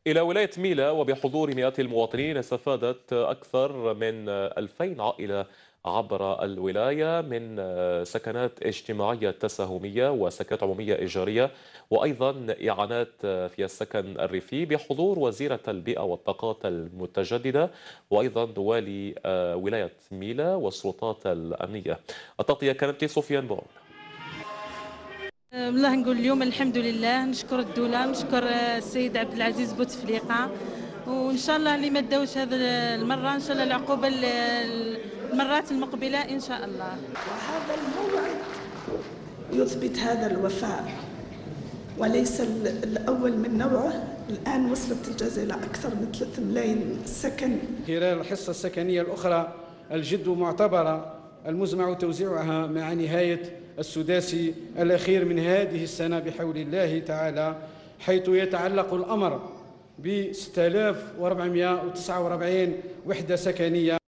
إلى ولاية ميلا وبحضور مئات المواطنين استفادت أكثر من 2000 عائلة عبر الولاية من سكنات اجتماعية تساهمية وسكنات عمومية إيجارية وأيضا إعانات في السكن الريفي بحضور وزيرة البيئة والطاقات المتجددة وأيضا والي ولاية ميلا والسلطات الأمنية. التغطية كانت لسفيان بون. والله نقول اليوم الحمد لله، نشكر الدولة، نشكر السيد عبد العزيز بوتفليقة، وإن شاء الله اللي ما داوش هذه المرة إن شاء الله العقوبة المرات المقبلة إن شاء الله. هذا الموعد يثبت هذا الوفاء وليس الأول من نوعه. الآن وصلت الجزيرة أكثر من 3 ملايين سكن. خلال الحصة السكنية الأخرى الجد معتبرة المزمع توزيعها مع نهاية السداسي الأخير من هذه السنة بحول الله تعالى، حيث يتعلق الأمر ب 6449 وحدة سكنية.